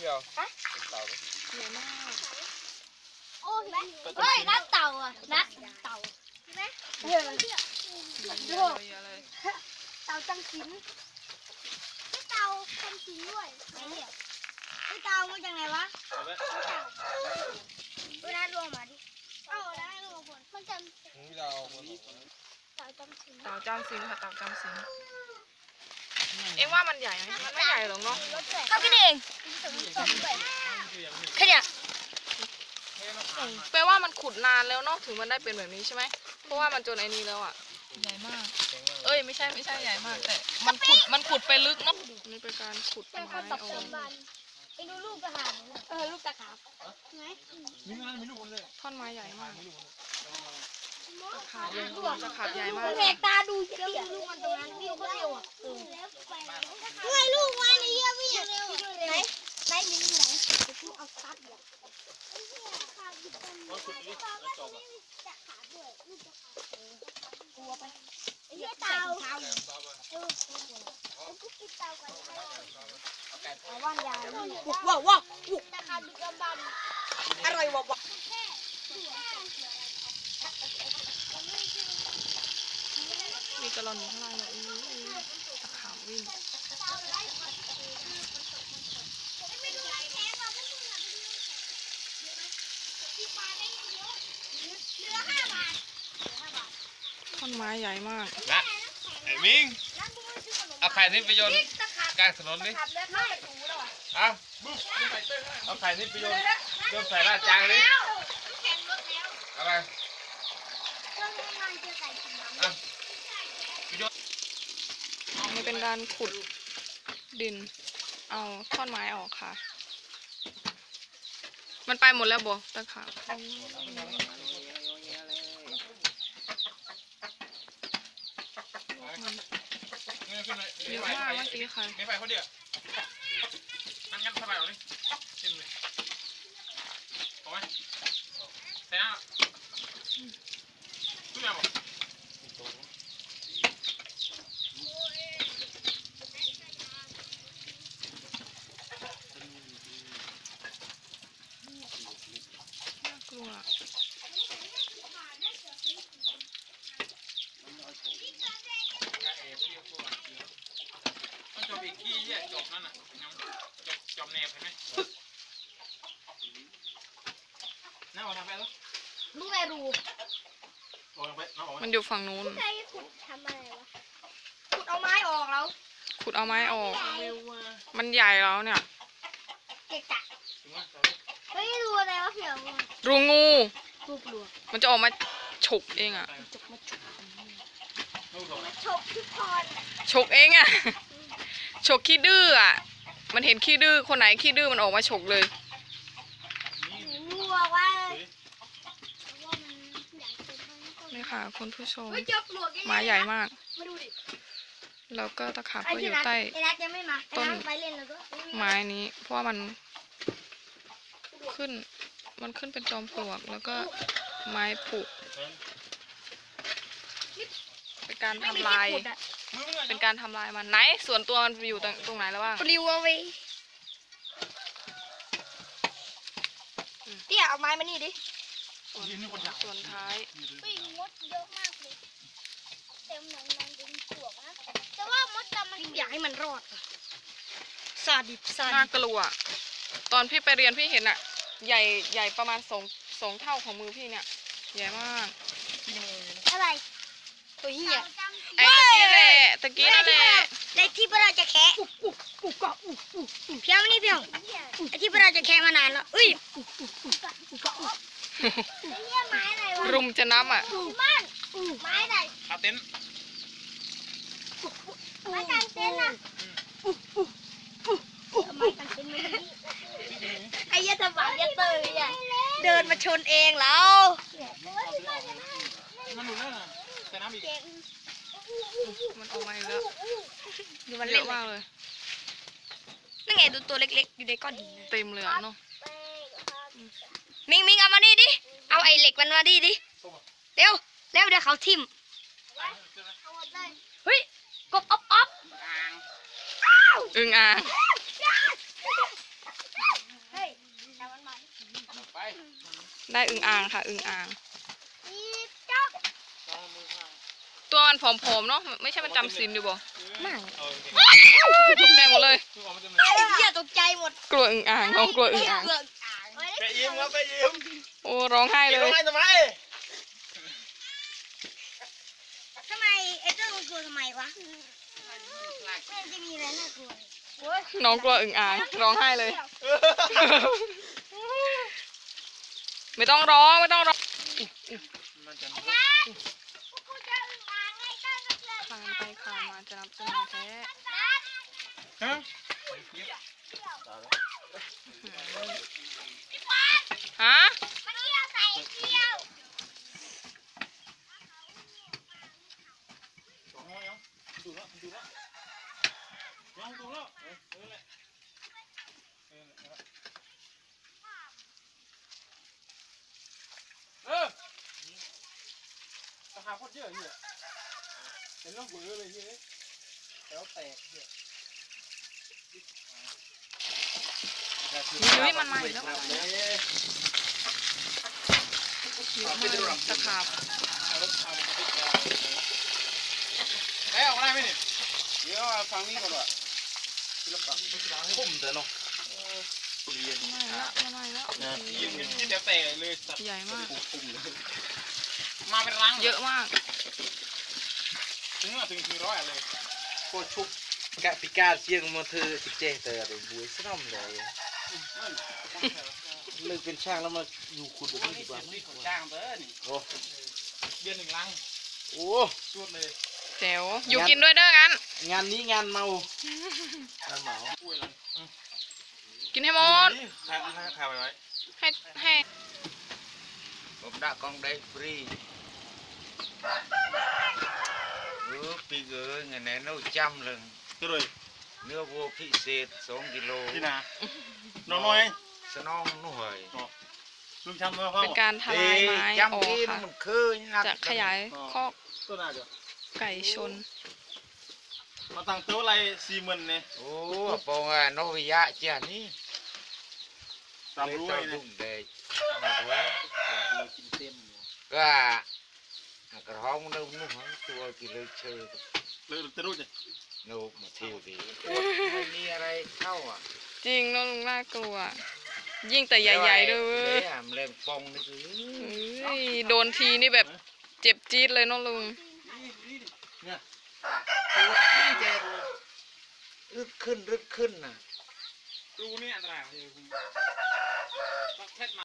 พี่เอาเต่าใหญ่มากโอ้เห็นไหมเฮ้ยนัดเต่าอ่ะนัดเต่าเห็นไหมดูเต่าจังสินเต่าจังสินด้วยไหนเนี่ยเต่ามาจากไหนวะเวลารวมมาดิเอาแล้วรวมผลมันจะเต่าจำสินค่ะเต่าจำสินเอ็งว่ามันใหญ่ไหมมันไม่ใหญ่หรอกเนาะเขากินเองแค่เนี้ยแปลว่ามันขุดนานแล้วเนาะถึงมันได้เป็นแบบนี้ใช่ไหมเพราะว่ามันจนไอ้นี้แล้วอ่ะใหญ่มากเอ้ยไม่ใช่ใหญ่มากแต่มันขุดไปลึกเนาะนี่เป็นการขุดไม้ออกไปดูลูกกระหาลูกตะขาบไหนท่อนไม้ใหญ่มากตะขาบใหญ่มากแหกตาดูเดี๋ยวลูกมันตรงนั้นวิ่งก็เร็วอ่ะเฮ้ยลูกมาในเยี่ยวิ่งเร็วไหนลิงอยู่ไหนเดี๋ยวกูเอาซัดเดี๋ยวกลัวไปไอ้เต่าเอาว่านยาว้าวอร่อยว้าวมีกระรอนอยู่ข้างล่างเลยตะขาบวิ่งท่อนไม้ใหญ่มากนะไอ้มิงเอาไข่นี่ไปโยนกลางถนนนี่เอาไข่นี่ไปโยนใส่ลาดจางนี่อะไรนี่เป็นการขุดดินเอาท่อนไม้ออกค่ะมันไปหมดแล้วบ่ตะขาบเยอะมากเมื่อกี้ค่ะไม่ไปเขาเดียวงั้นสบายหรอนี่เต็มเลยเอาไหมใส่หน้าขึ้นมาบอกกลัวจบอีกที่เนี่ยจบนั่นน่ะจบแนบเห็นไหมน้าออกทางไปแล้วลูกแม่รูมันอยู่ฝั่งนู้นใครขุดทำอะไรวะขุดเอาไม้ออกแล้วขุดเอาไม้ออกมันใหญ่แล้วเนี่ยเกะกะเฮ้ยรูอะไรวะเหี่ยวรูงูรูปลวกมันจะออกมาฉกเองอ่ะฉกทุกคนฉกเองอ่ะฉกขี้ดื้ออ่ะมันเห็นขี้ดื้อคนไหนขี้ดื้อมันออกมาฉกเลยงูบอกว่านี่ค่ะคุณผู้ชมไม้ใหญ่มากแล้วก็ตะขาบก็อยู่ใต้ต้นไม้นี้เพราะว่ามันขึ้นเป็นจอมปลวกแล้วก็ไม้ผุเป็นการทำลายมันไหนส่วนตัวมันอยู่ตรงไหนแล้วบ้างปลิวเอาไว้เตี้ยเอาไม้มานี่ดิส่วนท้ายมดเยอะมากเลยเต็มหนังเป็นปลวกนะแต่ว่ามดมันอยากให้มันรอดซาดิบน่ากลัวตอนพี่ไปเรียนพี่เห็นอะใหญ่ประมาณสองเท่าของมือพี่เนี่ยใหญ่มากอะไรตัวเหี้ยไอ้ตะกี้นั่นแหละในที่พวกเราจะแคะเพียงนี่เพียงไอ้ที่พวกเราจะแคะมานานแล้วรุมจะน้ำอ่ะไม้ไหนขาเต็นไม้กางเต็นท์นะไอ้ยัตบะยัตเตอร์เนี่ยเดินมาชนเองแล้วมันหนุนแล้วนะแต่น้ำอีกมันออกมาอีกแล้วมันเล็กมากเลยนั่นไงดูตัวเล็กๆอยู่ในก้อนหินเต็มเลยเนาะมิงเอามานี่ดิเอาไอ้เหล็กมันมาดิเร็วเดี๋ยวเขาทิ่มเฮ้ยกบอ๊อบอึ่งอ่างได้อึ่งอ่างค่ะอึ่งอ่างจ๊อกน้องมือข้างตัวมันผอมๆเนาะไม่ใช่มันจำศีลอยู่บ่ไม่ตกใจหมดเลยคือออกมาเต็มเลยไอ้เหี้ยตกใจหมดกลัวอึ่งอ่างน้องกลัวอึ่งอ่างเปลือกอ่างไปยิ้มครับไปยิ้มโอ้ร้องไห้เลร้อย งไห้ทำไมทำไมไอ้เจ้ามันกลัวทำไมวะไม่จะมีอะไรน่ากลัวเลยน้องกลัวอึ่งอ่างร้องไห้เลย ไม่ต้องร้องไม่ต้องร้องมันจะกูจะอึ่งอ่างไงตั้งแต่เกิดคลานไปคลานมาจะนับต้นไม้แท้ฮะฮะมันเที่ยวใส่เที่ยวดูแล้วดูแล้วยังดูแล้วราคาโคตรเยอะเนี่ยเป็นเรื่องเบื่อเลยเฮ้ยแล้วแตกเนี่ยยุ้ยมันมาอีกแล้วเยอะมากตะขาบแล้วออกได้ไหมเนี่ยเดี๋ยวฟังนี้ก่อนว่ะพุ่มเถอะเนาะเรียนไม่ละไม่ละยิงกันที่เดียวแตกเลยสัตว์ใหญ่มากพุ่มเลยมาเป็นรังเยอะมากถึงร้อยเลยโคชุบกะปิกาเชียงมาเธอสิเจเตอร์บุ้ยสนอมเลยเลิกเป็นช่างแล้วมาอยู่ขุดแบบนี้ดีกว่าไหมจ้างเด้อนี่โอ้เดือนหนึ่งรังโอ้ชุดเลยแจ๋วอยู่กินด้วยเด้องั้นงานนี้งานเมา งานเมาอุ้ยรังกินให้หมดถ่ายไว้ให้ผมđã con đây freeปีเกอร์เงินไหนนู้จำเลยก็เลยเนื้อวัวพิเศษ2 กิโลที่นาน้องน้อยสนองหน่วยลุงทำมาเข้าเป็นการทลายไม้ออกจำกินค่ะมันเคยนะจะขยายคอกตัวน่าเดี๋ยวไก่ชนมาตั้งโต๊ะอะไร40,000เนี่ยโอ้ปองอ่ะโนวิยะเจ้านี่ตามรู้เลเลย ยดุนะเด็กมาด้วยก็กระห้องนู่นนู่นตัวกิเลสเชยเลยจะรู้จักนู่นมาเที่ยวดีไม่มีอะไรเข้าอ่ะจริงเน้องลุงน่ากลัว ยิ่งแต่ใหญ่ๆด้วยเว้ยเนี่ยมันเล่นปองนี่คือเฮ้ยโดนทีนี่แบบเจ็บจี๊ดเลยเน้องลุงเนี่ยตัวที่แกรึดขึ้นน่ะรู้นี่อันตรายไหมคุณ